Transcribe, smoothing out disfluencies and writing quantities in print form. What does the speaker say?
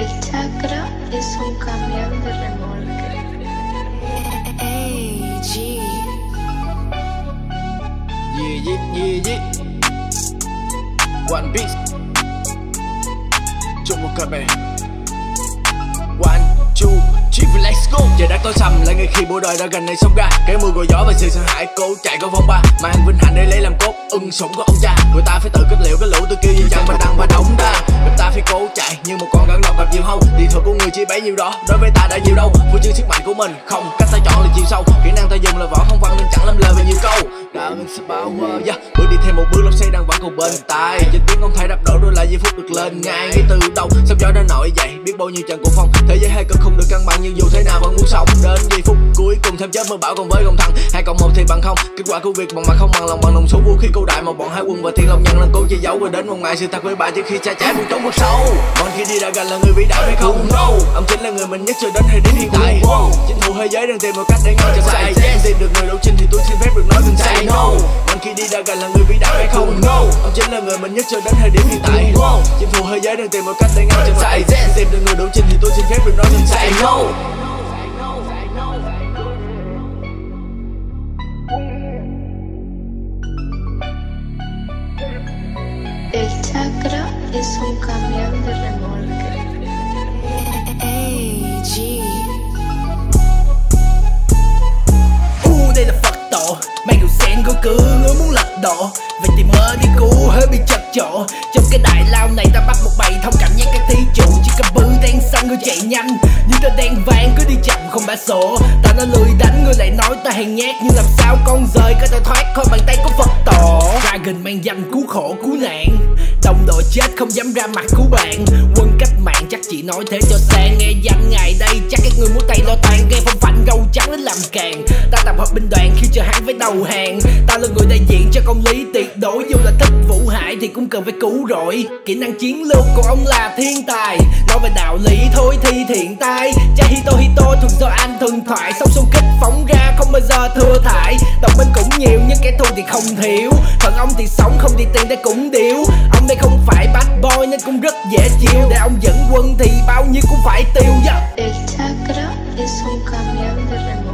El chakra es un camión de remolque. Hey, G. Yeah. One Piece. Chung một cặp bè. One, two, three, let's go. Trời đã tối sầm lại ngay khi bộ đời đã gần này sông ra. Cái mưa gọi gió và sự sợ hãi cố chạy qua vòng ba. Mà anh vinh hạnh để lấy làm cốt sống của ông cha. Người ta phải tự kết liễu cái lũ tôi kêu gì chẳng và đăng và đóng ra. Người ta phải cố chạy như một con rắn độc gặp diều hâu. Thì thừa của người chỉ bấy nhiêu đó đối với ta đã nhiều đâu. Vui chương sức mạnh của mình không cách ta chọn là chiều sâu. Kỹ năng ta dùng là võ không văn nên chẳng lắm lời về nhiều câu. Đạo mình sẽ bao bước đi thêm một bước lốp xe đang vẫn còn bên tai. Trên tiếng không thể đập đổ đôi lại giây phút được lên ngay ngay từ đầu. Sóng gió đã nổi dậy biết bao nhiêu trận cuồng phong. Thế giới hay cực không được cân bằng nhưng dù thế nào vẫn muốn sống đến giây phút cuối cùng thêm chớp mưa bão còn với gồng thẳng 2+1 thì bằng không. Kết quả của việc bằng mặt không bằng lòng bằng nòng súng vũ khí câu đại một bọn hải quân và thiên long nhân lần cố che giấu và đến một ngày sự thật với bà trước khi cha trái buông trống vực sâu. Còn khi đi đã gần là người vĩ đại hay không? No. Ông chính là người mình nhất cho đến hay đến hiện tại. Chính phủ thế giới đang tìm một cách để ngăn chặn sai. Tìm được người đấu tranh thì tôi xin phép được nói đừng say no. Còn khi đi đã gần là người vĩ đại hay không? No. Ông chính là người mình nhất cho đến thời điểm hiện tại. Chính phủ thế giới đang tìm một cách để ngăn chặn sai. Tìm được người đấu tranh thì tôi xin phép được nói đừng say no. El chakra es un camión de remolque. Hey, G. Đây là Phật tổ, mang đồ sen của cứ ngứa muốn lật đổ. Vậy thì mơ đi cũ hơi bị chật chỗ. Trong cái đại lao này ta bắt một bầy thông cảm nhé các thí chủ. Chỉ cần bự đen xanh người chạy nhanh, như ta đen vàng cứ đi chậm không bả sổ. Ta nói lười đánh người lại nói ta hèn nhát. Nhưng làm sao con rời có thể thoát khỏi bàn tay của Phật tổ. Dragon mang danh cứu khổ cứu nạn, đồng đội chết không dám ra mặt cứu bạn. Quân cách mạng chắc chỉ nói thế cho sang. Nghe danh ngày đây chắc các người muốn tay lo toàn. Nghe phong phanh gâu trắng đến làm càng. Ta tập hợp binh đoàn khi chờ hắn với đầu hàng. Ta là người đại diện cho công lý tuyệt đối. Dù là thích Vũ Hải thì cũng cần phải cứu rỗi. Kỹ năng chiến lược của ông là thiên tài. Nói về đạo lý thôi thì thiện tai. Cha Hito thuộc do anh thuần thoại. Song xung kích phóng ra không bao giờ thừa thải. Đồng minh cũng nhiều nhưng kẻ thù thì không thiếu. Phần ông thì sống không thì tiền để cũng điếu. Ông đây không phải bad boy nên cũng rất dễ chịu. Để ông dẫn quân thì bao nhiêu cũng phải tiêu. El chakra es un camión de remolque.